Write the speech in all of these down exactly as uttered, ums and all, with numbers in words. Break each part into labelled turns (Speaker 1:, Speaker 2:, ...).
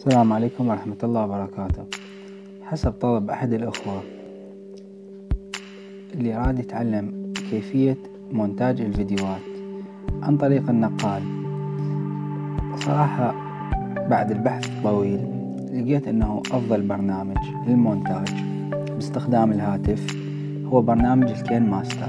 Speaker 1: السلام عليكم ورحمة الله وبركاته. حسب طلب أحد الأخوة اللي أراد يتعلم كيفية مونتاج الفيديوهات عن طريق النقال، صراحة بعد البحث الطويل لقيت أنه أفضل برنامج للمونتاج باستخدام الهاتف هو برنامج الكين ماستر.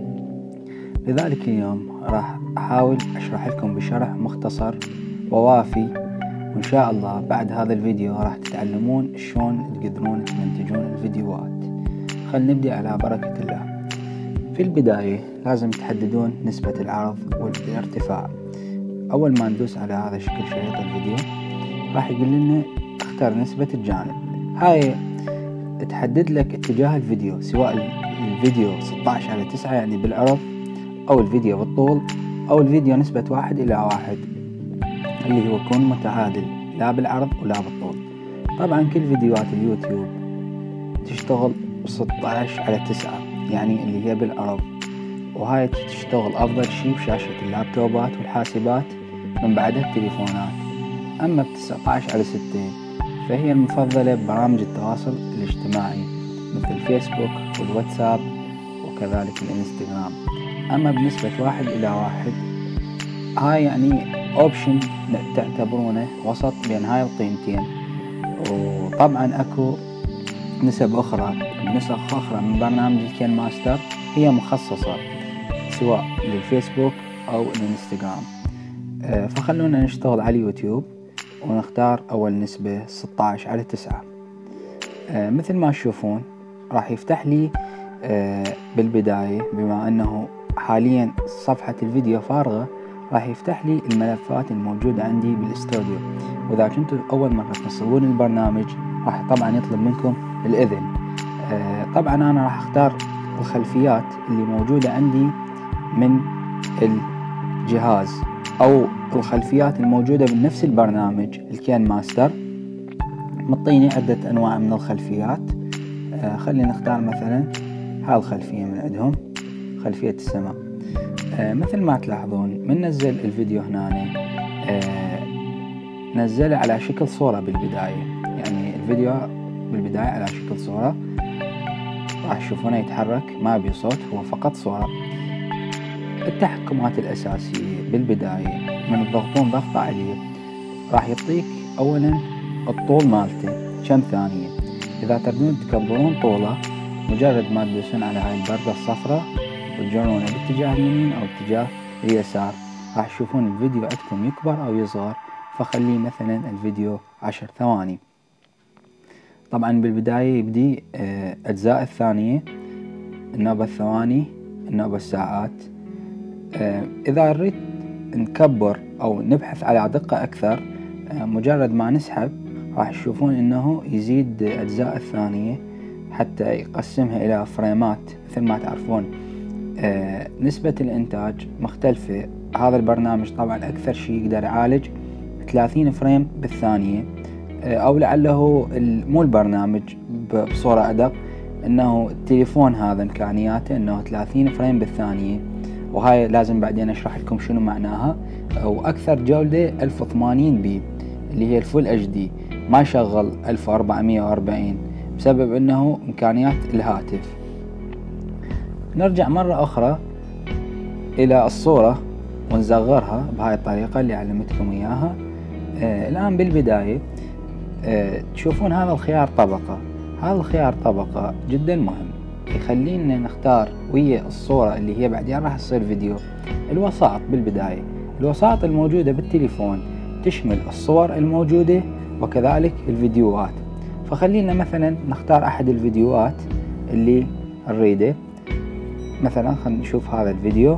Speaker 1: لذلك اليوم راح أحاول أشرح لكم بشرح مختصر ووافي، وإن شاء الله بعد هذا الفيديو راح تتعلمون شلون تقدرون تمنتجون الفيديوهات. خلينا نبدأ على بركة الله. في البداية لازم تحددون نسبة العرض والارتفاع. أول ما ندوس على هذا شكل شريط الفيديو راح يقول لنا اختار نسبة الجانب. هاي تحدد لك اتجاه الفيديو، سواء الفيديو ستة عشر على تسعة يعني بالعرض، أو الفيديو بالطول، أو الفيديو نسبة واحد إلى واحد اللي هو يكون متعادل لا بالعرض ولا بالطول. طبعا كل فيديوهات اليوتيوب تشتغل ستة عشر على تسعة يعني اللي هي بالعرض، وهاي تشتغل أفضل شي بشاشة اللابتوبات والحاسبات، من بعدها التليفونات. أما بتسعة عشر على ستة فهي المفضلة ببرامج التواصل الاجتماعي مثل فيسبوك والواتساب وكذلك الانستغرام. أما بنسبة واحد إلى واحد هاي يعني اوبشن تعتبرونه وسط بين هاي القيمتين. وطبعا اكو نسب اخرى نسخ اخرى من برنامج الكين ماستر هي مخصصة سواء للفيسبوك او الانستغرام. فخلونا نشتغل على اليوتيوب ونختار اول نسبة ستة عشر على تسعة. مثل ما تشوفون راح يفتح لي بالبداية، بما انه حاليا صفحة الفيديو فارغة، راح يفتح لي الملفات الموجودة عندي بالاستوديو. واذا كنتوا اول مرة تنصبون البرنامج راح طبعا يطلب منكم الاذن. آه طبعا انا راح اختار الخلفيات اللي موجودة عندي من الجهاز او الخلفيات الموجودة بنفس البرنامج الكين ماستر. مطيني عدة انواع من الخلفيات. آه خلينا نختار مثلا هاي الخلفية من عندهم، خلفية السماء. آه مثل ما تلاحظون من نزل الفيديو هنا آه نزله على شكل صورة بالبداية، يعني الفيديو بالبداية على شكل صورة، راح تشوفونه يتحرك ما بصوت، هو فقط صورة. التحكمات الأساسية بالبداية من تضغطون ضغطة عليه راح يعطيك أولا الطول مالته كم ثانية. إذا تبون تكبرون طوله مجرد ما تدوسون على هاي البردة الصفراء وتجرونه باتجاه اليمين أو اتجاه اليسار راح تشوفون الفيديو عندكم يكبر أو يصغر. فخليه مثلا الفيديو عشر ثواني. طبعا بالبداية يبدي أجزاء الثانية، النوبة الثواني، النوبة الساعات. إذا نريد نكبر أو نبحث على دقة أكثر مجرد ما نسحب راح تشوفون إنه يزيد أجزاء الثانية حتى يقسمها إلى فريمات. مثل ما تعرفون آه نسبة الإنتاج مختلفة. هذا البرنامج طبعا أكثر شيء يقدر يعالج ثلاثين فريم بالثانية، آه أو لعله مو البرنامج بصورة أدق، إنه التليفون هذا إمكانياته إنه ثلاثين فريم بالثانية، وهاي لازم بعدين أشرح لكم شنو معناها. وأكثر جودة ألف وثمانين بي اللي هي الفول اتش دي، ما يشغل ألف وأربعمية وأربعين بسبب إنه إمكانيات الهاتف. نرجع مرة أخرى إلى الصورة ونصغرها بهاي الطريقة اللي علمتكم إياها. آه الآن بالبداية آه تشوفون هذا الخيار طبقة. هذا الخيار طبقة جدا مهم، يخلينا نختار ويا الصورة اللي هي بعدين راح تصير فيديو الوساط. بالبداية الوساط الموجودة بالتليفون تشمل الصور الموجودة وكذلك الفيديوهات. فخلينا مثلا نختار أحد الفيديوهات اللي نريده. مثلا خلينا نشوف هذا الفيديو.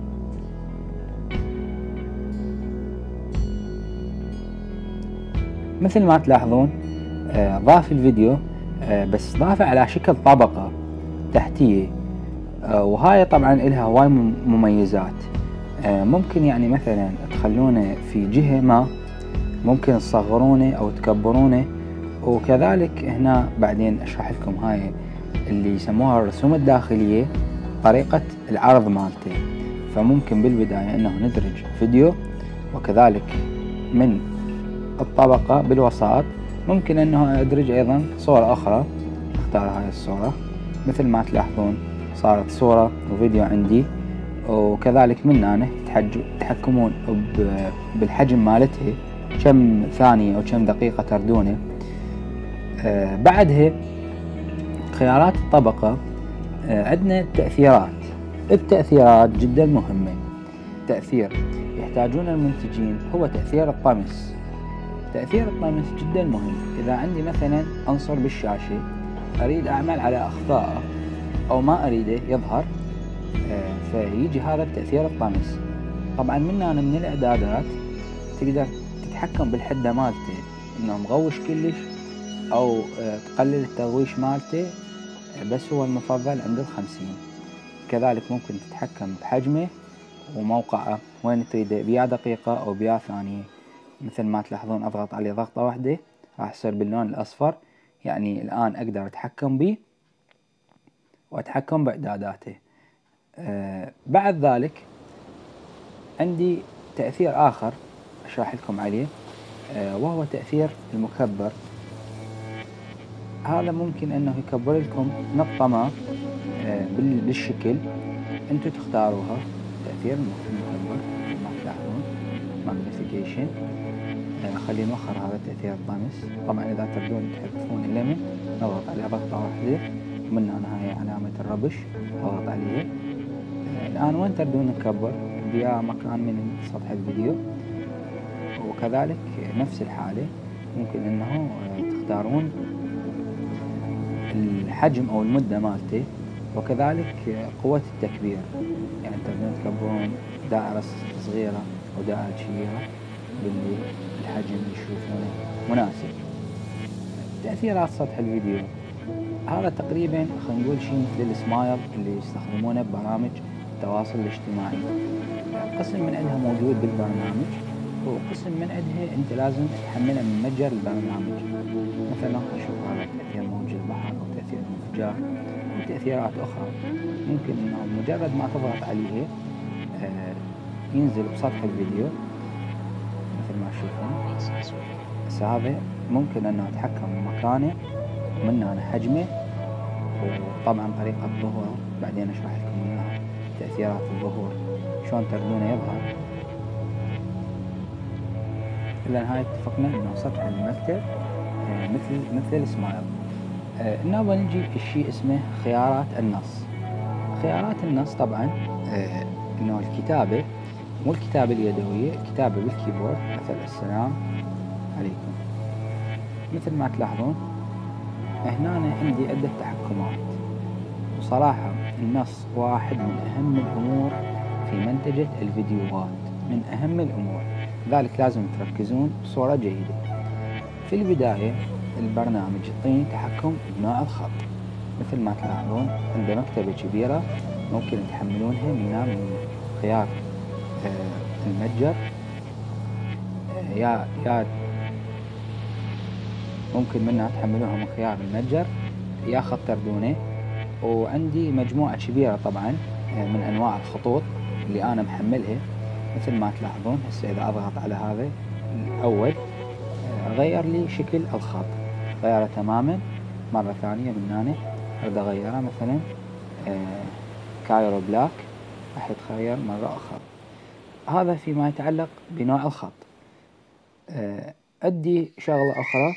Speaker 1: مثل ما تلاحظون آه ضاف الفيديو آه بس ضافه على شكل طبقة تحتية. آه وهاي طبعا إلها هواي مميزات. آه ممكن يعني مثلا تخلونه في جهة ما، ممكن تصغرونه أو تكبرونه. وكذلك هنا بعدين أشرح لكم هاي اللي يسموها الرسوم الداخلية، طريقة العرض مالته. فممكن بالبداية انه ندرج فيديو، وكذلك من الطبقة بالوسط. ممكن انه ادرج ايضا صورة اخرى، اختار هاي الصورة مثل ما تلاحظون صارت صورة وفيديو عندي، وكذلك من هنا تتحكمون بالحجم مالته كم ثانية او كم دقيقة تردونه. آه بعدها خيارات الطبقة آه عندنا التأثيرات. التأثيرات جدا مهمة. تأثير يحتاجون المنتجين هو تأثير الطمس. تأثير الطمس جدا مهم. إذا عندي مثلا عنصر بالشاشة أريد أعمل على أخفائه أو ما أريده يظهر، آه فيجي هذا بتأثير الطمس. طبعا من هنا من الإعدادات تقدر تتحكم بالحدة مالته إنه مغوش كلش أو آه تقلل التغويش مالته، بس هو المفضل عند الخمسين. كذلك ممكن تتحكم بحجمه وموقعه وين تريده، بيا دقيقة أو بيا ثانية. مثل ما تلاحظون أضغط عليه ضغطة واحدة راح يصير باللون الأصفر، يعني الآن أقدر أتحكم به وأتحكم بإعداداته. آه بعد ذلك عندي تأثير آخر أشرح لكم عليه، آه وهو تأثير المكبر. هذا ممكن أنه يكبر لكم نقطة ما آه بالشكل أنتوا تختاروها. تأثير المكبر ما تلاحظون ماغنيفيكيشن. آه خلي نوخر هذا تأثير الطمس. طبعا إذا تبدون تحذفون الليمن نضغط عليه ضغطة واحدة، ومن هنا هاي علامة الربش نضغط عليه. آه الآن وين تردون نكبر بيا مكان من سطح الفيديو، وكذلك نفس الحالة ممكن انه تختارون الحجم او المدة مالته، وكذلك قوة التكبير. يعني تقدرون تكبرون دائرة صغيرة او دائرة كبيرة بالحجم اللي تشوفونه مناسب. تأثيرات سطح الفيديو هذا تقريبا خلينا نقول شيء مثل السمايل اللي يستخدمونه ببرامج التواصل الاجتماعي. قسم من عندها موجود بالبرنامج، وقسم من عندها انت لازم تحملها من متجر البرنامج. مثلا نشوف هذا تأثير موج البحر او تأثير الانفجار وتأثيرات اخرى. ممكن انه مجرد ما تضغط عليه آه ينزل بسطح الفيديو مثل ما تشوفون. هسه هذا ممكن انه اتحكم بمكانه ومن هنا حجمه، وطبعا طريقة ظهوره بعدين اشرح لكم اياها. تأثيرات الظهور شلون تردونه يظهر. إذا هاي اتفقنا انه سطح المكتب آه مثل مثل السمايل. آه النوبة نجي الشيء اسمه خيارات النص. خيارات النص طبعا آه انه الكتابة مو الكتابة اليدوية، الكتابة بالكيبورد. مثل السلام عليكم. مثل ما تلاحظون هنا أنا عندي عدة تحكمات، وصراحة النص واحد من أهم الأمور في منتجة الفيديوهات، من أهم الأمور، لذلك لازم تركزون بصورة جيدة. في البداية البرنامج يعطيني تحكم بنوع الخط. مثل ما تلاحظون عنده مكتبة كبيرة ممكن تحملونها منها من خيار آه المتجر، آه يا يا ممكن منها تحملوها من خيار المتجر يا خط تردونه. وعندي مجموعة كبيرة طبعا من أنواع الخطوط اللي أنا محملها. مثل ما تلاحظون هسه إذا أضغط على هذا الأول غير لي شكل الخط، غيره تماما. مرة ثانية من هنا أريد أغيره مثلا كايرو بلاك راح يتغير مرة أخرى. هذا فيما يتعلق بنوع الخط. أدي شغلة أخرى،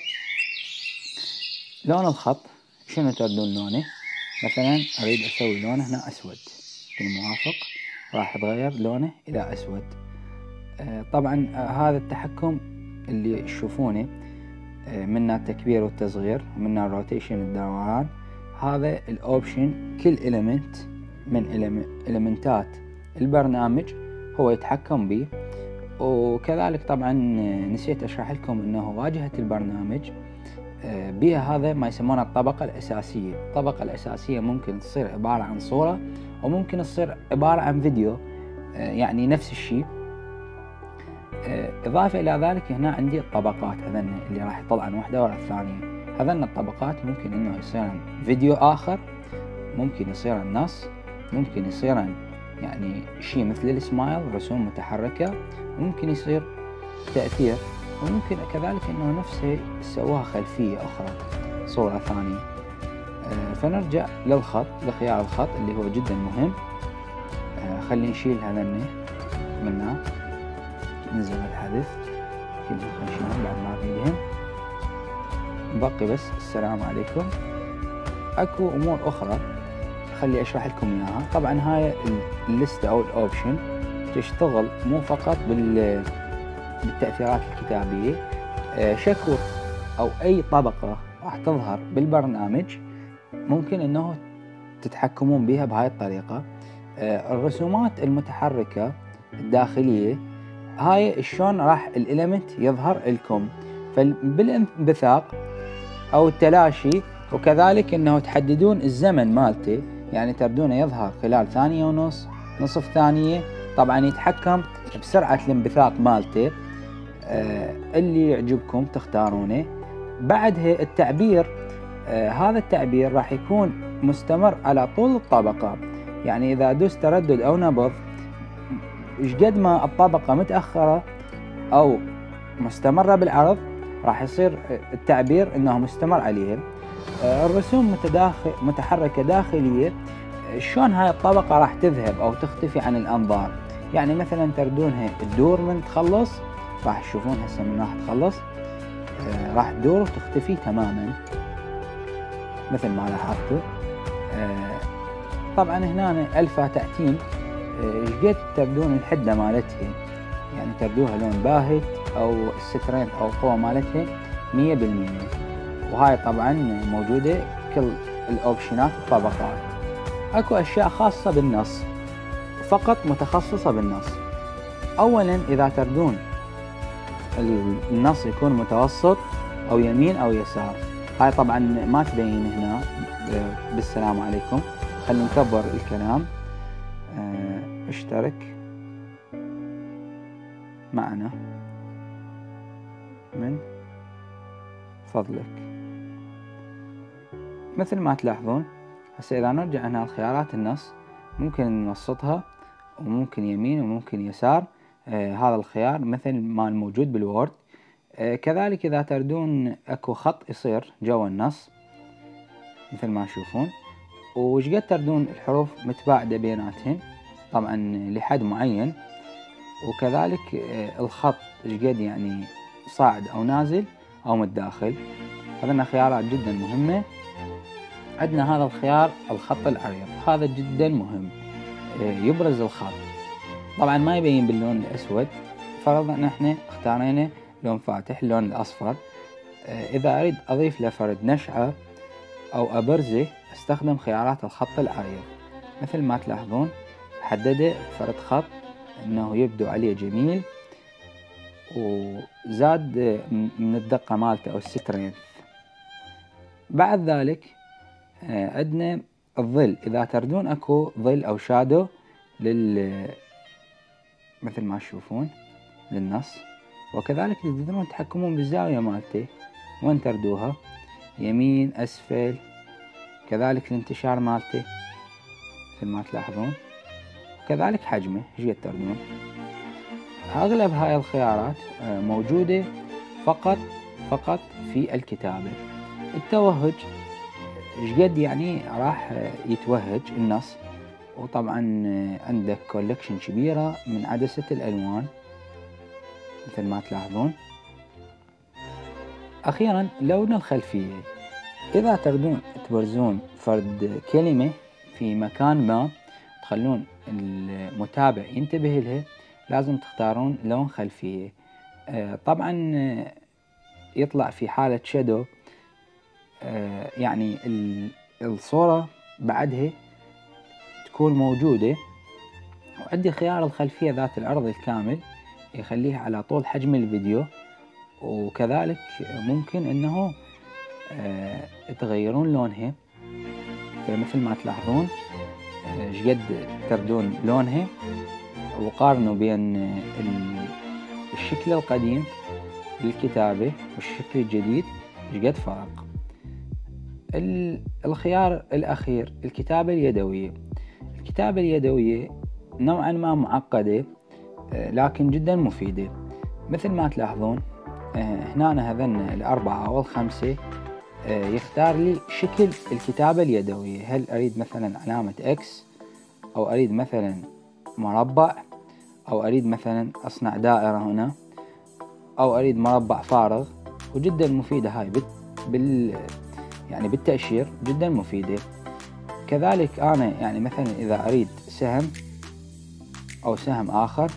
Speaker 1: لون الخط شنو تردون لونه. مثلا أريد أسوي لونه هنا أسود بالموافق، راح أتغير لونه إلى أسود. آه طبعا آه هذا التحكم اللي تشوفونه آه منا التكبير والتصغير ومنا الروتيشن الدوران. هذا الأوبشن كل إليمنت من إليمنتات البرنامج هو يتحكم به. وكذلك طبعا نسيت أشرح لكم أنه واجهة البرنامج بها هذا ما يسمونه الطبقة الأساسية. الطبقة الأساسية ممكن تصير عبارة عن صورة وممكن تصير عبارة عن فيديو، يعني نفس الشيء. إضافة إلى ذلك هنا عندي الطبقات هذن اللي راح يطلعن واحدة ورا الثانية. هذن الطبقات ممكن إنه يصيرن فيديو آخر، ممكن يصيرن نص، ممكن يصيرن يعني شيء مثل السمايل رسوم متحركة، وممكن يصير تأثير وممكن كذلك انه نفسه سووها خلفية اخرى، صورة ثانية. فنرجع للخط، لخيار الخط اللي هو جدا مهم. خلي نشيل هذني منه، ننزل الحذف كلهم خلينا بعد ما نريدهم، نبقي بس السلام عليكم. اكو امور اخرى خلي اشرح لكم اياها. طبعا هاي الليستة او الاوبشن تشتغل مو فقط بال بالتأثيرات الكتابية، شكل او اي طبقة راح تظهر بالبرنامج ممكن انه تتحكمون بها بهاي الطريقة. الرسومات المتحركة الداخلية هاي شلون راح الاليمنت يظهر لكم، فبالانبثاق او التلاشي، وكذلك انه تحددون الزمن مالته، يعني تردونه يظهر خلال ثانية ونص، نصف ثانية. طبعا يتحكم بسرعة الانبثاق مالته، آه اللي يعجبكم تختارونه. بعدها التعبير، آه هذا التعبير راح يكون مستمر على طول الطبقة، يعني اذا دوست تردد او نبض شقد ما الطبقة متأخرة او مستمرة بالعرض راح يصير التعبير انه مستمر عليها. آه الرسوم متداخل متحركة داخلية، شلون هاي الطبقة راح تذهب او تختفي عن الانظار، يعني مثلا تردونها تدور من تخلص، راح تشوفون هسه من راح تخلص آه راح تدور وتختفي تماما مثل ما لاحظتوا. آه طبعا هنا الفا تأتين شقد آه تردون الحدة مالتها، يعني تردوها لون باهت او السترينث او القوة مالتها مية بالمية. وهاي طبعا موجودة كل الاوبشنات الطبقات. اكو اشياء خاصة بالنص فقط متخصصة بالنص. اولا اذا تردون النص يكون متوسط او يمين او يسار، هاي طبعا ما تبين هنا بالسلام عليكم. خلينا نكبر الكلام. اشترك معنا من فضلك. مثل ما تلاحظون هسه اذا نرجع هنا لخيارات النص ممكن نوسطها وممكن يمين وممكن يسار. آه هذا الخيار مثل ما الموجود بالوورد. آه كذلك اذا تردون اكو خط يصير جوا النص مثل ما تشوفون، وشقد تردون الحروف متباعدة بيناتهن طبعا لحد معين، وكذلك آه الخط شقد يعني صاعد او نازل او متداخل. هذنا خيارات جدا مهمة. عندنا هذا الخيار الخط العريض، هذا جدا مهم، يبرز الخط. طبعا ما يبين باللون الاسود، فرضا ان احنا اختارينا لون فاتح اللون الاصفر. اذا اريد اضيف له فرد نشعة او ابرزه استخدم خيارات الخط العريض. مثل ما تلاحظون حدده فرد خط انه يبدو عليه جميل، وزاد من الدقة مالته او السترينث. بعد ذلك عندنا الظل، اذا تردون اكو ظل او شادو لل مثل ما تشوفون للنص، وكذلك تقدرون تتحكمون بالزاوية مالته وين تردوها، يمين اسفل، كذلك الانتشار مالته مثل ما تلاحظون، وكذلك حجمه شقد تردون. اغلب هاي الخيارات موجودة فقط فقط في الكتابة. التوهج شقد يعني راح يتوهج النص، وطبعا عندك كولكشن كبيرة من عدسة الألوان مثل ما تلاحظون. أخيرا لون الخلفية، إذا تردون تبرزون فرد كلمة في مكان ما تخلون المتابع ينتبه لها، لازم تختارون لون خلفية. طبعا يطلع في حالة شادو، يعني الصورة بعدها تكون موجودة. وعندي خيار الخلفية ذات العرض الكامل يخليها على طول حجم الفيديو، وكذلك ممكن انه تغيرون لونها مثل ما تلاحظون شقد تردون لونها، وقارنوا بين الشكل القديم للكتابة والشكل الجديد شقد فرق. الخيار الأخير الكتابة اليدوية. الكتابة اليدوية نوعا ما معقدة لكن جدا مفيدة. مثل ما تلاحظون هنا هذن الأربعة أو الخمسة يختار لي شكل الكتابة اليدوية، هل أريد مثلا علامة إكس، أو أريد مثلا مربع، أو أريد مثلا أصنع دائرة هنا، أو أريد مربع فارغ. وجدا مفيدة هاي بال يعني بالتأشير جدا مفيدة. كذلك أنا يعني مثلا إذا أريد سهم أو سهم آخر،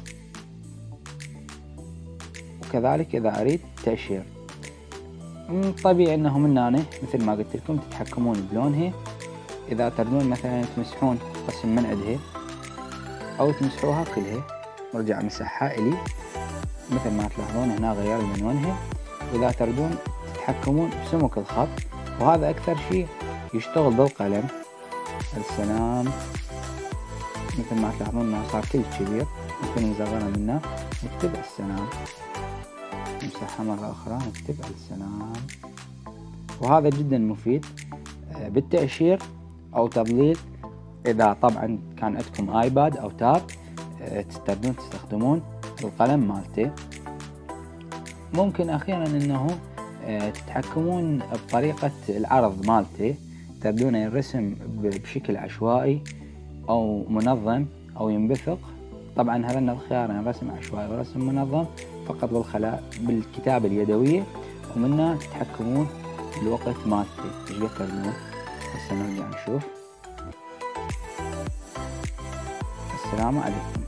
Speaker 1: وكذلك إذا أريد تأشير. طبيعي أنه من هنا مثل ما قلت لكم تتحكمون بلونها. إذا تردون مثلا تمسحون قسم من عندها أو تمسحوها كلها، نرجع مسحها إلي مثل ما تلاحظون هنا غير من لونها. وإذا تردون تتحكمون بسمك الخط، وهذا أكثر شيء يشتغل بالقلم. السلام مثل ما تلاحظون انه صار كل كبير، ممكن نصغره منه نكتب السلام، نمسحها مرة أخرى نكتب السلام. وهذا جدا مفيد بالتأشير أو تضليل. إذا طبعا كان عندكم آيباد أو تاب تقدرون تستخدمون القلم مالته. ممكن أخيرا أنه تتحكمون بطريقة العرض مالته، تبدون الرسم بشكل عشوائي أو منظم أو ينبثق. طبعا هذين الخيارين رسم عشوائي ورسم منظم فقط بالخلاء بالكتابة اليدوية، ومنها تتحكمون بالوقت مالته ايش تردون. هسه نرجع نشوف. السلام عليكم.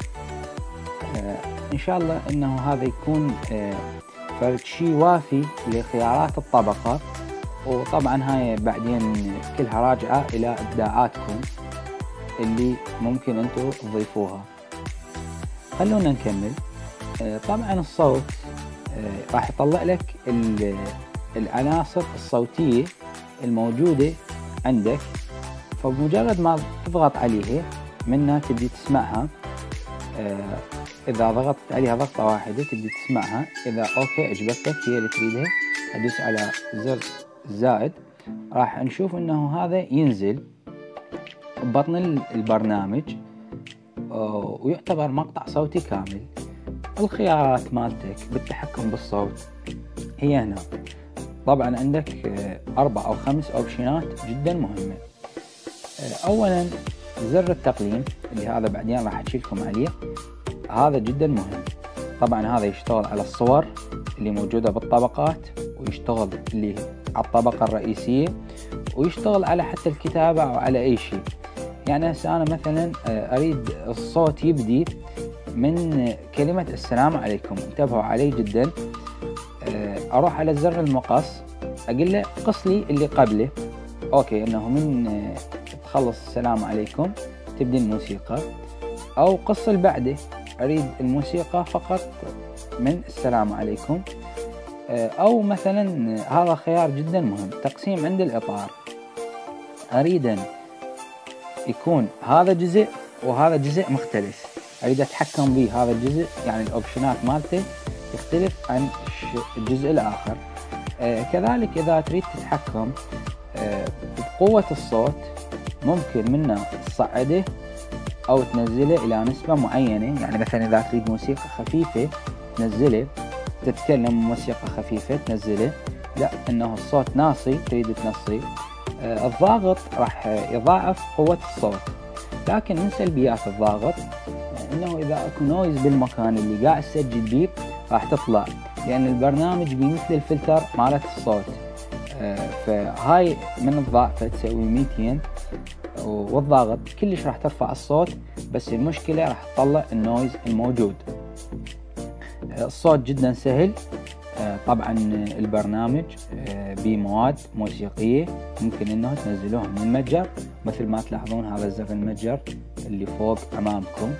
Speaker 1: آه إن شاء الله أنه هذا يكون آه فرد شيء وافي لخيارات الطبقة. وطبعا هاي بعدين كلها راجعة إلى إبداعاتكم اللي ممكن أنتوا تضيفوها. خلونا نكمل. آه طبعا الصوت آه راح يطلع لك العناصر الصوتية الموجودة عندك، فبمجرد ما تضغط عليها منها تبدي تسمعها. آه إذا ضغطت عليها ضغطة واحدة تبدي تسمعها. إذا أوكي عجبتك هي اللي تريدها أدوس على زر الزائد، راح نشوف إنه هذا ينزل ببطن البرنامج ويعتبر مقطع صوتي كامل. الخيارات مالتك بالتحكم بالصوت هي هنا. طبعا عندك أربع أو خمس أوبشنات جدا مهمة. أولا زر التقليم اللي هذا بعدين راح أحكيلكم عليه، هذا جدا مهم. طبعا هذا يشتغل على الصور اللي موجودة بالطبقات، ويشتغل اللي على الطبقة الرئيسية، ويشتغل على حتى الكتابة أو على أي شيء. يعني هسه أنا مثلا أريد الصوت يبدي من كلمة السلام عليكم، انتبهوا عليه جدا. أروح على زر المقص أقول له قص لي اللي قبله، أوكي إنه من تخلص السلام عليكم تبدي الموسيقى، أو قص اللي بعده أريد الموسيقى فقط من السلام عليكم. أو مثلا هذا خيار جدا مهم، تقسيم عند الإطار، أريد يكون هذا جزء وهذا جزء مختلف، أريد أتحكم به هذا الجزء، يعني الأوبشنات مالته يختلف عن الجزء الآخر. آه كذلك إذا تريد تتحكم آه بقوة الصوت ممكن منه تصعده أو تنزله إلى نسبة معينة. يعني مثلا إذا تريد موسيقى خفيفة تنزله، تتكلم موسيقى خفيفة تنزله، لا إنه الصوت ناصي تريد تنصي. آه الضاغط راح يضاعف قوة الصوت. لكن من سلبيات الضاغط إنه إذا أكو نويز بالمكان اللي قاعد تسجل بيه راح تطلع، لأن البرنامج بيمثل الفلتر مالت الصوت. آه فهاي من الضعفة تسوي ميتين، والضاغط كلش راح ترفع الصوت، بس المشكلة راح تطلع النويز الموجود. آه الصوت جدا سهل. آه طبعا البرنامج آه بمواد موسيقية ممكن انه تنزلوها من المتجر، مثل ما تلاحظون هذا زر المتجر اللي فوق امامكم.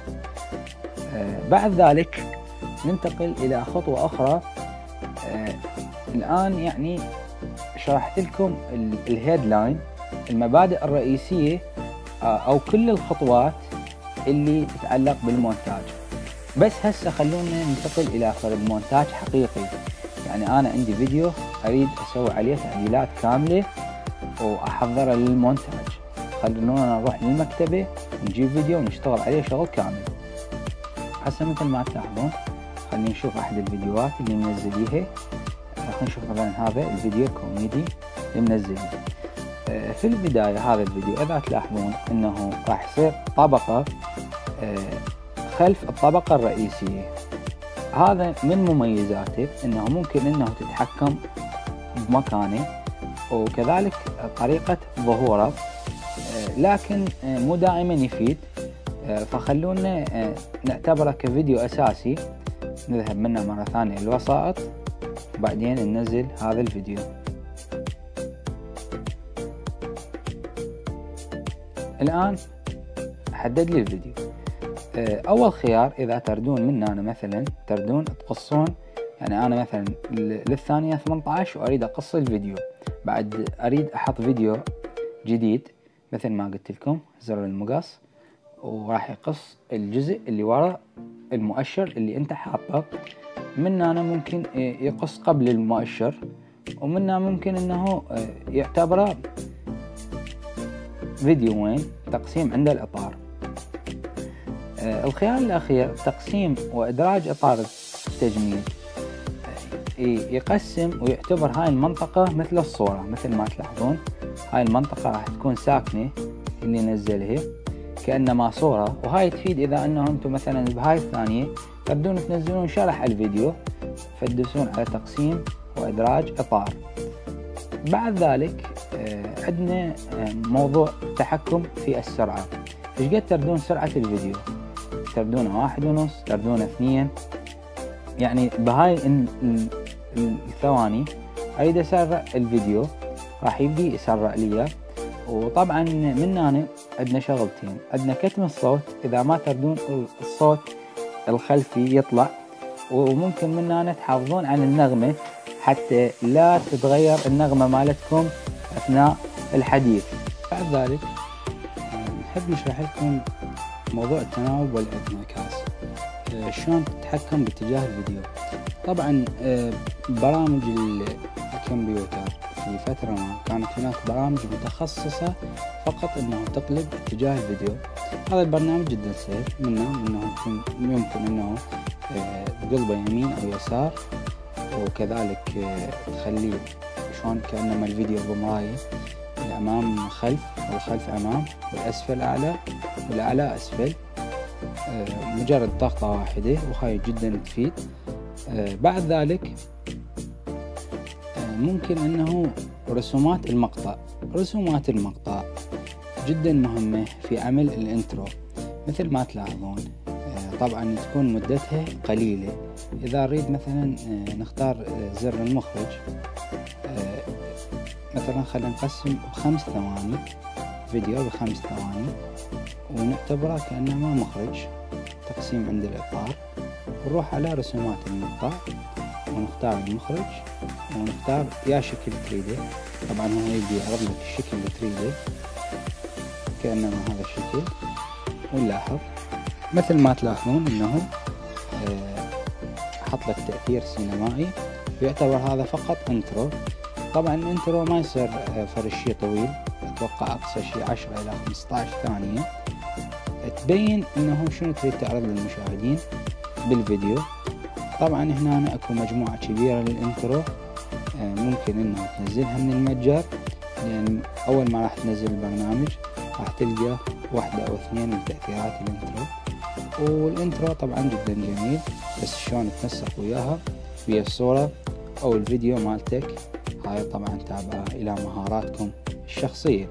Speaker 1: آه بعد ذلك ننتقل الى خطوة اخرى. آه الان يعني شرحت لكم الهيدلاين، المبادئ الرئيسية آه او كل الخطوات اللي تتعلق بالمونتاج. بس هسه خلونا ننتقل الى فرد مونتاج حقيقي. يعني انا عندي فيديو اريد اسوي عليه تعديلات كاملة واحضره للمونتاج، خلونا نروح للمكتبة ونجيب فيديو ونشتغل عليه شغل كامل. هسه مثل ما تلاحظون خلينا نشوف أحد الفيديوهات اللي منزليها. راح نشوف مثلا هذا الفيديو كوميدي اللي منزليه. في البداية هذا الفيديو إذا تلاحظون إنه راح يصير طبقة خلف الطبقة الرئيسية. هذا من مميزاته إنه ممكن إنه تتحكم بمكانه وكذلك طريقة ظهوره، لكن مو دائما يفيد. فخلونا نعتبره كفيديو أساسي. نذهب منه مرة ثانية الوسائط وبعدين ننزل هذا الفيديو. الآن حدد لي الفيديو. أول خيار إذا تردون من هنا مثلا تردون تقصون، يعني أنا مثلا للثانية ثمانية عشر وأريد أقص الفيديو، بعد أريد أحط فيديو جديد مثل ما قلت لكم زر المقص، وراح يقص الجزء اللي وراء المؤشر اللي أنت حاطه. من هنا ممكن يقص قبل المؤشر، ومن هنا ممكن إنه يعتبره فيديوين تقسيم عند الإطار. الخيار الأخير تقسيم وإدراج إطار التجميل. يقسم ويعتبر هاي المنطقة مثل الصورة، مثل ما تلاحظون هاي المنطقة راح تكون ساكنة اللي نزلها كأنما صورة، وهاي تفيد إذا أنه أنتم مثلا بهاي الثانية تبدون تنزلون شرح الفيديو فتدوسون على تقسيم وإدراج إطار. بعد ذلك عندنا موضوع التحكم في السرعة. إيش قد تردون سرعة الفيديو؟ تردونه واحد ونص، تردونه اثنين، يعني بهاي الثواني أريد أسرع الفيديو راح يبدي يسرع لي. وطبعا من هنا عندنا شغلتين، عندنا كتم الصوت إذا ما تردون الصوت الخلفي يطلع، وممكن من هنا تحافظون على النغمة حتى لا تتغير النغمة مالتكم أثناء الحديث. بعد ذلك نحب نشرح لكم موضوع التناوب والانعكاس، شلون تتحكم باتجاه الفيديو. طبعا برامج الكمبيوتر في فترة ما كانت هناك برامج متخصصة فقط انه تقلب اتجاه الفيديو. هذا البرنامج جدا سهل، منه انه يمكن انه تقلبه يمين او يسار، وكذلك تخليه شلون كأنما الفيديو بمراية، الأمام خلف والخلف أمام والأسفل أعلى والأعلى أسفل. مجرد ضغطة واحدة وهاي جدا تفيد. بعد ذلك ممكن أنه رسومات المقطع. رسومات المقطع جدا مهمة في عمل الانترو مثل ما تلاحظون. طبعا تكون مدتها قليلة. إذا نريد مثلا نختار زر المخرج، مثلا خلينا نقسم بخمس ثواني، فيديو بخمس ثواني، ونعتبره كأنما مخرج. تقسيم عند الإطار، ونروح على رسومات المقطع ونختار المخرج ونختار يا شكل تريده. طبعا هو يبدي يعرض لك الشكل اللي تريده كأنما هذا الشكل، ونلاحظ مثل ما تلاحظون انه حط لك تأثير سينمائي، ويعتبر هذا فقط انترو. طبعا الانترو ما يصير فرش شي طويل، اتوقع اقصى شي عشرة الى خمسة عشر ثانية، تبين انه شنو تريد تعرض للمشاهدين بالفيديو. طبعا هنا اكو مجموعة كبيرة للانترو، ممكن انه تنزلها من المتجر، لان اول ما راح تنزل البرنامج راح تلقى واحدة او اثنين من تأثيرات الانترو. والانترو طبعا جدا جميل، بس شلون تنسق وياها ويا الصورة او الفيديو مالتك، هاي طبعا تابعة الى مهاراتكم الشخصية.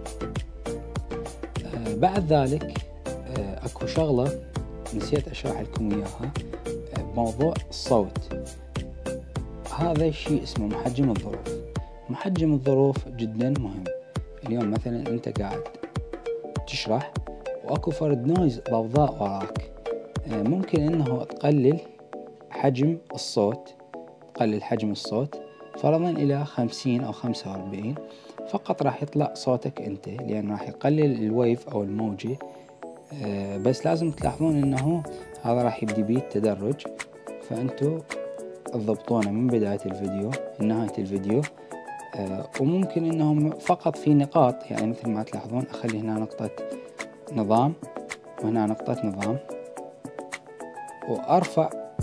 Speaker 1: آه بعد ذلك آه اكو شغلة نسيت اشرح لكم اياها، آه بموضوع الصوت. هذا الشيء اسمه محجم الظروف. محجم الظروف جدا مهم. اليوم مثلا انت قاعد تشرح واكو فرد نويز ضوضاء وراك، آه ممكن انه تقلل حجم الصوت، تقلل حجم الصوت فرضا الى خمسين او خمسة واربعين، فقط راح يطلع صوتك انت، لان راح يقلل الويف او الموجة. آه بس لازم تلاحظون انه هذا راح يبدي بيه التدرج، فانتو تضبطونه من بداية الفيديو لنهاية الفيديو. آه وممكن انهم فقط في نقاط، يعني مثل ما تلاحظون اخلي هنا نقطة نظام وهنا نقطة نظام، وارفع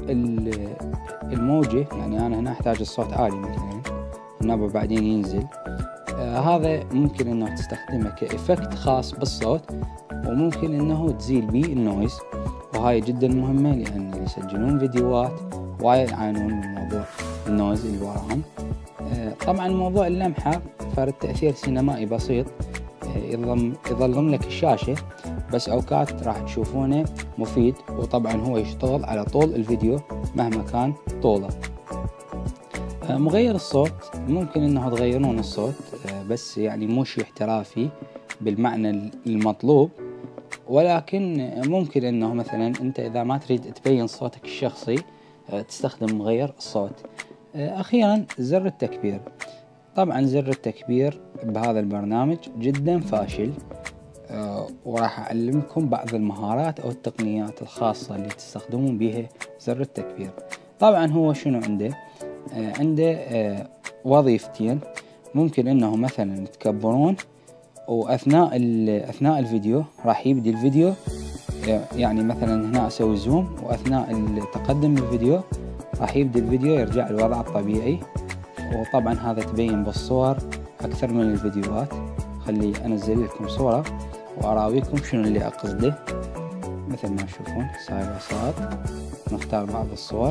Speaker 1: الموجة، يعني أنا هنا أحتاج الصوت عالي مثلا، النبع بعدين ينزل. آه هذا ممكن إنه تستخدمه كإفكت خاص بالصوت، وممكن إنه تزيل بيه النويز، وهاي جدا مهمة لأن اللي يسجلون فيديوهات وايد يعانون من موضوع النويز اللي وراهم. آه طبعا موضوع اللمحة فرد تأثير سينمائي بسيط، آه يظلم يظلم لك الشاشة، بس أوقات راح تشوفونه مفيد، وطبعا هو يشتغل على طول الفيديو مهما كان طوله. آه مغير الصوت ممكن إنه تغيرون الصوت، آه بس يعني مو شيء احترافي بالمعنى المطلوب، ولكن ممكن إنه مثلا أنت إذا ما تريد تبين صوتك الشخصي آه تستخدم مغير الصوت. آه أخيرا زر التكبير. طبعا زر التكبير بهذا البرنامج جدا فاشل، أه وراح أعلمكم بعض المهارات أو التقنيات الخاصة اللي تستخدمون بها زر التكبير. طبعا هو شنو عنده؟ أه عنده أه وظيفتين، ممكن إنه مثلا تكبرون، وأثناء أثناء الفيديو راح يبدي الفيديو، يعني مثلا هنا أسوي زوم، وأثناء تقدم الفيديو راح يبدي الفيديو يرجع للوضع الطبيعي. وطبعا هذا تبين بالصور أكثر من الفيديوهات. خلي أنزل لكم صورة وأراويكم شنو اللي أقصده. مثل ما تشوفون صاير وسط، نختار بعض الصور.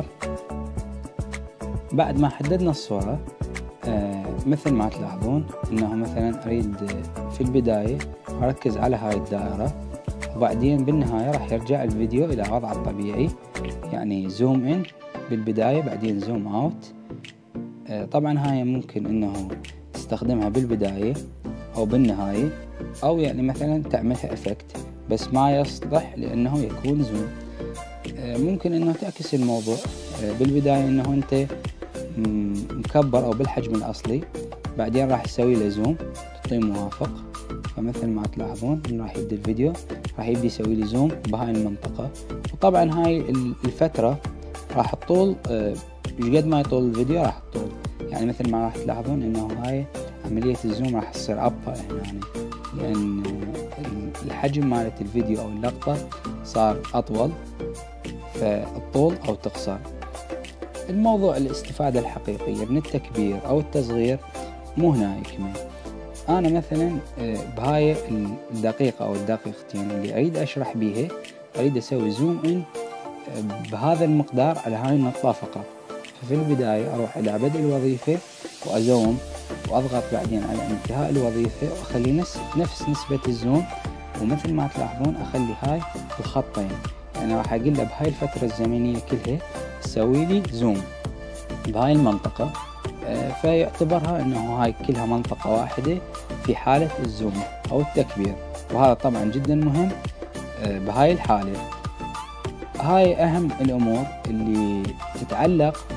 Speaker 1: بعد ما حددنا الصورة آه مثل ما تلاحظون إنه مثلا أريد في البداية أركز على هاي الدائرة، وبعدين بالنهاية راح يرجع الفيديو إلى وضعه الطبيعي، يعني زوم إن بالبداية بعدين زوم أوت. آه طبعا هاي ممكن إنه تستخدمها بالبداية أو بالنهاية، أو يعني مثلا تعملها إفكت، بس ما يصلح لأنه يكون زوم. ممكن إنه تعكس الموضوع، بالبداية إنه أنت مكبر أو بالحجم الأصلي، بعدين راح تسوي له زوم تعطيه موافق. فمثل ما تلاحظون راح يبدأ الفيديو راح يبدأ يسوي لي زوم بهاي المنطقة. وطبعا هاي الفترة راح تطول، قد ما يطول الفيديو راح تطول، يعني مثل ما راح تلاحظون إنه هاي عملية الزوم راح تصير أبطأ هنا، يعني لأن الحجم مالت الفيديو أو اللقطة صار أطول، فالطول أو تقصر. الموضوع الاستفادة الحقيقية من التكبير أو التصغير مو هنا يكمل. أنا مثلا بهاي الدقيقة أو الدقيقتين اللي أريد أشرح بيها أريد أسوي زوم إن بهذا المقدار على هاي النقطة فقط. ففي البداية أروح إلى بدء الوظيفة وأزوم، وأضغط بعدين على انتهاء الوظيفة وأخلي نفس نسبة الزوم، ومثل ما تلاحظون أخلي هاي الخطين، يعني راح أقول له بهاي الفترة الزمنية كلها تسوي لي زوم بهاي المنطقة، فيعتبرها أنه هاي كلها منطقة واحدة في حالة الزوم أو التكبير. وهذا طبعا جدا مهم بهاي الحالة. هاي أهم الأمور اللي تتعلق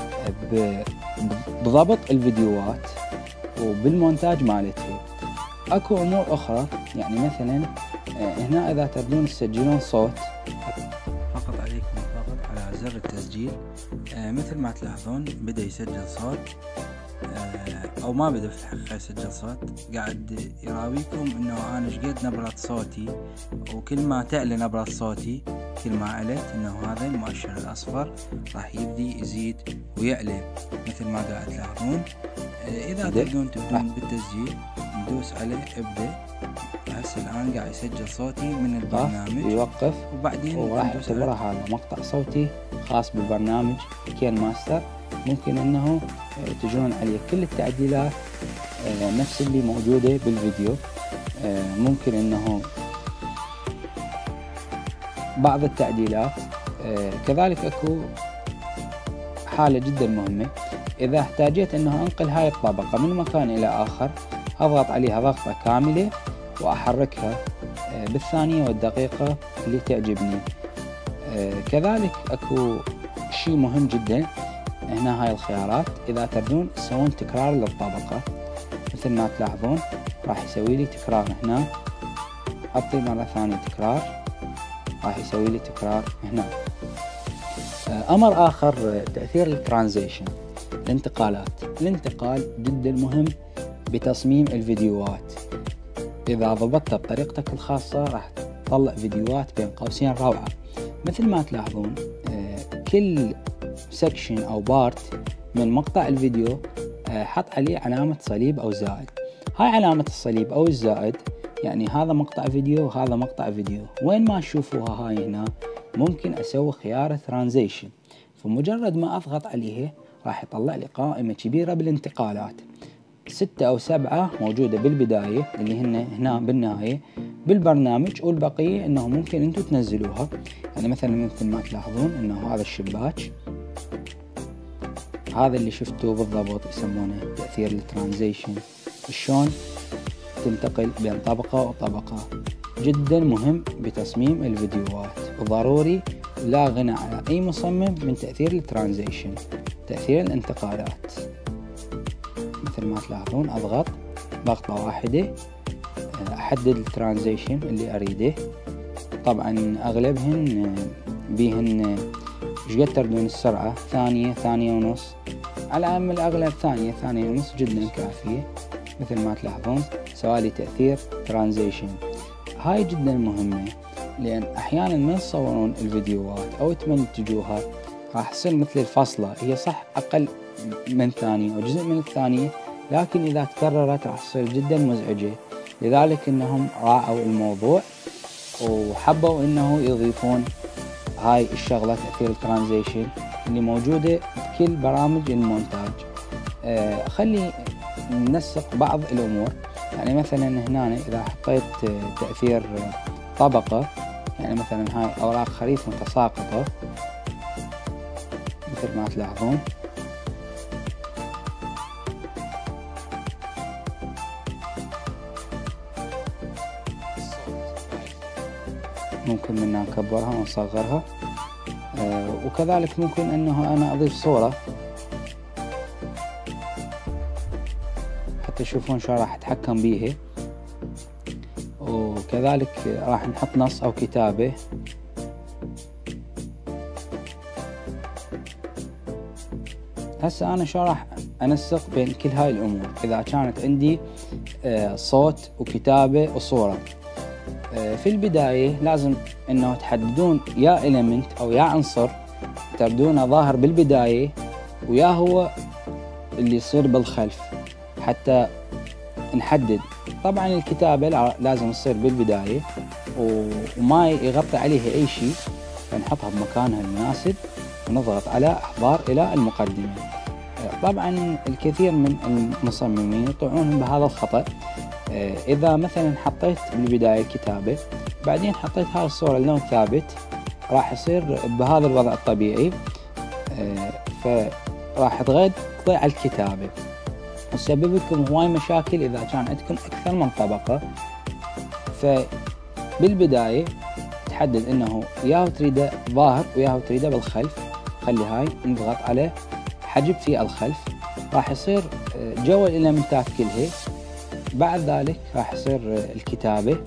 Speaker 1: بضبط الفيديوهات وبالمونتاج مالتها. اكو امور اخرى، يعني مثلا هنا اذا تبدون تسجلون صوت فقط عليكم الضغط على زر التسجيل. مثل ما تلاحظون بدا يسجل صوت، او ما بدا في الحقيقة يسجل صوت، قاعد يراويكم انه انا شقد نبرة صوتي، وكل ما تعلى نبرة صوتي كل ما علت انه هذا المؤشر الاصفر راح يبدي يزيد ويعلى مثل ما قاعد تلاحظون. اذا تبدون تبدون بالتسجيل ندوس على ابدا. هسه الان قاعد يسجل صوتي من البرنامج، يوقف وبعدين وراح يعتبرها هذا مقطع صوتي خاص بالبرنامج كين ماستر. ممكن انه تجون عليه كل التعديلات نفس اللي موجودة بالفيديو. ممكن انه بعض التعديلات. كذلك اكو حالة جدا مهمة، اذا احتاجيت انه انقل هاي الطبقة من مكان الى اخر اضغط عليها ضغطة كاملة واحركها بالثانية والدقيقة اللي تعجبني. كذلك اكو شيء مهم جدا هنا، هاي الخيارات اذا تردون تسوون تكرار للطبقة مثل ما تلاحظون راح يسوي لي تكرار هنا، اعطي مرة ثانية تكرار راح يسوي لي تكرار هنا. امر اخر تأثير الترانزيشن، الانتقالات. الانتقال جدا مهم بتصميم الفيديوهات، اذا ضبطتها بطريقتك الخاصة راح تطلع فيديوهات بين قوسين روعة. مثل ما تلاحظون كل سكشن أو بارت من مقطع الفيديو حط عليه علامة صليب أو زائد. هاي علامة الصليب أو الزائد يعني هذا مقطع فيديو وهذا مقطع فيديو. وين ما تشوفوها هاي هنا ممكن أسوي خيار ترانزيشن، فمجرد ما أضغط عليه راح يطلع لي قائمة كبيرة بالانتقالات، ستة أو سبعة موجودة بالبداية اللي هن هنا بالنهاية بالبرنامج، والبقية إنه ممكن أنتم تنزلوها. يعني مثلا مثل ما تلاحظون إنه هذا الشباك هذا اللي شفتوه بالضبط يسمونه تأثير الترانزيشن، شلون تنتقل بين طبقة وطبقة. جدا مهم بتصميم الفيديوهات، وضروري لا غنى على أي مصمم من تأثير الترانزيشن، تأثير الانتقالات. مثل ما تلاحظون أضغط ضغطة واحدة أحدد الترانزيشن اللي أريده. طبعا أغلبهن بيهن شقد تردون السرعة، ثانية ثانية ونص، على أم الأغلب ثانية ثانية ونص جدا كافية. مثل ما تلاحظون سوالي تأثير ترانزيشن. هاي جدا مهمة، لأن أحيانا من تصورون الفيديوهات أو تمنتجوها راح تصير مثل الفصلة، هي صح أقل من ثانية أو جزء من الثانية، لكن إذا تكررت راح تصير جدا مزعجة. لذلك إنهم راعوا الموضوع وحبوا إنه يضيفون هاي الشغلة تأثير الترانزيشن اللي موجودة بكل برامج المونتاج. آه خلي ننسق بعض الأمور. يعني مثلا هنا إذا حطيت تأثير طبقة، يعني مثلا هاي أوراق خريف متساقطة مثل ما تلاحظون، ممكن منا نكبرها ونصغرها. آه وكذلك ممكن أنه أنا أضيف صورة حتى تشوفون شو راح أتحكم بيها. وكذلك راح نحط نص أو كتابة. هسه أنا شو راح أنسق بين كل هاي الأمور. إذا كانت عندي آه صوت وكتابة وصورة، آه في البداية لازم إنه تحددون يا إيليمنت أو يا عنصر تردونه ظاهر بالبداية، ويا هو اللي يصير بالخلف حتى نحدد. طبعا الكتابة لازم تصير بالبداية وما يغطي عليها أي شيء، فنحطها بمكانها المناسب ونضغط على إحضار إلى المقدمة. طبعا الكثير من المصممين يطيعون بهذا الخطأ. إذا مثلا حطيت بالبداية كتابة بعدين حطيت هاي الصورة لون ثابت راح يصير بهذا الوضع الطبيعي، فراح تغطي على الكتابة وتسبب لكم هواي مشاكل إذا كان عندكم أكثر من طبقة. فبالبداية تحدد إنه ياهو تريده ظاهر وياهو تريده بالخلف. خلي هاي نضغط على حجب في الخلف، راح يصير جو الإلمنتات كلها. بعد ذلك راح يصير الكتابة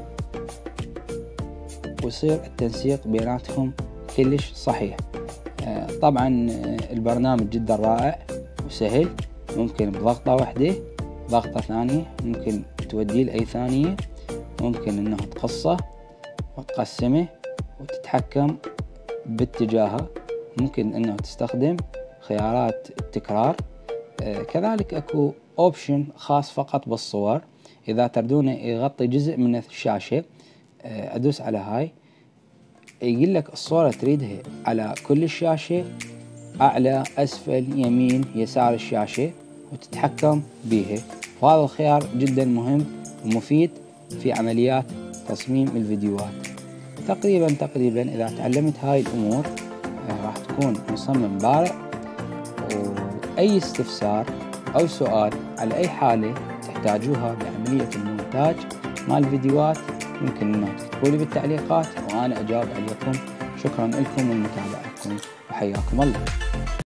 Speaker 1: ويصير التنسيق بيناتهم كلش صحيح. طبعا البرنامج جدا رائع وسهل، ممكن بضغطة واحدة ضغطة ثانية ممكن توديه لأي ثانية، ممكن انه تقصه وتقسمه وتتحكم باتجاهه، ممكن انه تستخدم خيارات التكرار. آه كذلك اكو اوبشن خاص فقط بالصور، اذا تردونه يغطي جزء من الشاشة آه ادوس على هاي يقول لك الصورة تريدها على كل الشاشة، أعلى أسفل يمين يسار الشاشة، وتتحكم بيها. وهذا الخيار جدا مهم ومفيد في عمليات تصميم الفيديوهات. تقريبا تقريبا إذا تعلمت هاي الأمور راح تكون مصمم بارع. وأي استفسار أو سؤال على أي حالة تحتاجوها بعملية المونتاج مال الفيديوهات ممكن أنه تكتبوا لي بالتعليقات وأنا أجاوب عليكم. شكرا لكم ولمتابعتكم وحياكم الله.